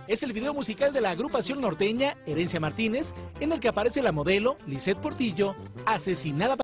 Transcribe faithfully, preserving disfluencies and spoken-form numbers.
es el video musical de la agrupación norteña Herencia Martínez, en el que aparece la modelo Lisette Portillo, asesinada